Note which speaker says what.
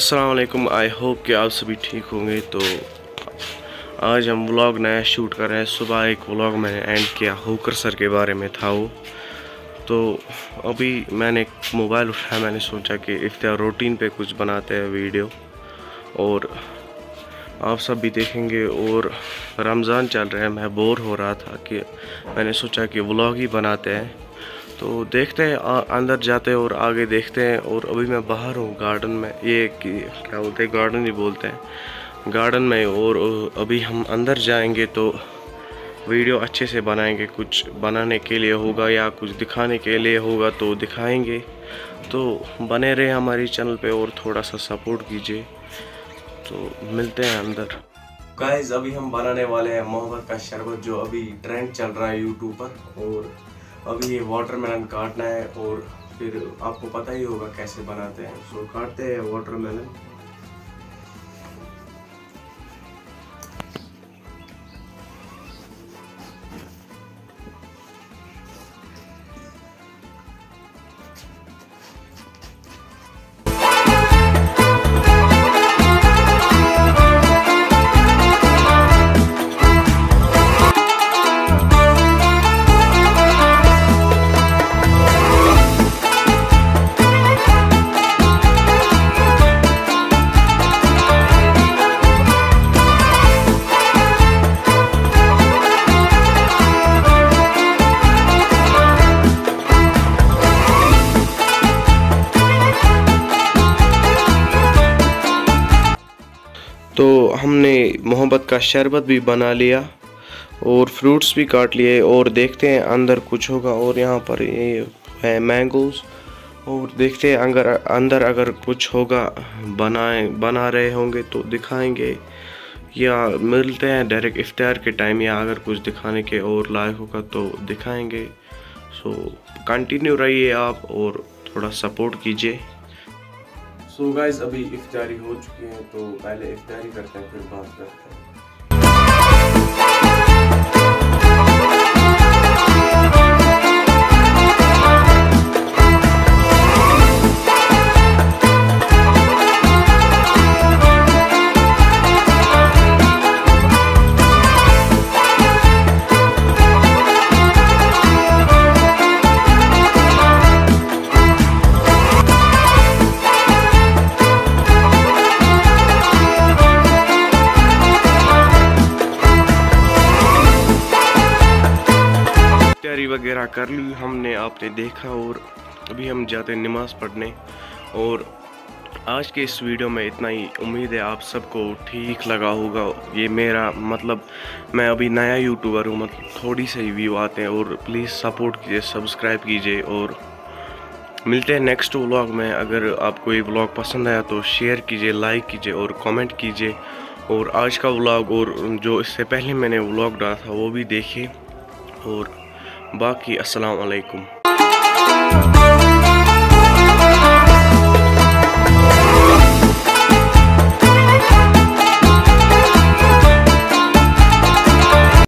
Speaker 1: अस्सलाम वालेकुम। I hope कि आप सभी ठीक होंगे। तो आज हम व्लॉग नया शूट कर रहे हैं। सुबह एक व्लॉग मैंने एंड किया, होकर सर के बारे में था वो। तो अभी मैंने मोबाइल उठाया, मैंने सोचा कि इफ्तार रूटीन पे कुछ बनाते हैं वीडियो, और आप सब भी देखेंगे। और रमज़ान चल रहा है, मैं बोर हो रहा था कि मैंने सोचा कि व्लॉग ही बनाते हैं। तो देखते हैं, अंदर जाते हैं और आगे देखते हैं। और अभी मैं बाहर हूँ गार्डन में, ये कि क्या बोलते हैं, गार्डन ही बोलते हैं, गार्डन में। और अभी हम अंदर जाएंगे तो वीडियो अच्छे से बनाएंगे। कुछ बनाने के लिए होगा या कुछ दिखाने के लिए होगा तो दिखाएंगे। तो बने रहे हमारी चैनल पे और थोड़ा सा सपोर्ट कीजिए। तो मिलते हैं अंदर। गाइस, अभी हम बनाने वाले हैं मोहब्बत का शरबत, जो अभी ट्रेंड चल रहा है यूट्यूब पर। और अभी ये वाटरमेलन काटना है, और फिर आपको पता ही होगा कैसे बनाते हैं। सो काटते हैं वाटरमेलन। तो हमने मोहब्बत का शरबत भी बना लिया और फ्रूट्स भी काट लिए, और देखते हैं अंदर कुछ होगा। और यहाँ पर ये है मैंगोज़, और देखते हैं अंदर अगर कुछ होगा, बना रहे होंगे तो दिखाएंगे, या मिलते हैं डायरेक्ट इफ्तार के टाइम, या अगर कुछ दिखाने के और लायक होगा तो दिखाएंगे। सो कंटिन्यू रहिए आप और थोड़ा सपोर्ट कीजिए। सो गाइस, अभी इफ्तारी हो चुकी है, तो पहले इफ्तारी करते हैं, फिर बात करते हैं। तैयारी वगैरह कर ली हमने, आपने देखा। और अभी हम जाते हैं नमाज़ पढ़ने। और आज के इस वीडियो में इतना ही। उम्मीद है आप सबको ठीक लगा होगा। ये मेरा मतलब, मैं अभी नया यूट्यूबर हूँ, मतलब थोड़ी सी व्यू आते हैं। और प्लीज़ सपोर्ट कीजिए, सब्सक्राइब कीजिए, और मिलते हैं नेक्स्ट व्लॉग में। अगर आपको ये व्लॉग पसंद आया तो शेयर कीजिए, लाइक कीजिए और कमेंट कीजिए। और आज का व्लॉग और जो इससे पहले मैंने व्लॉग डाला था वो भी देखिए। और बाकी अस्सलाम वालेकुम।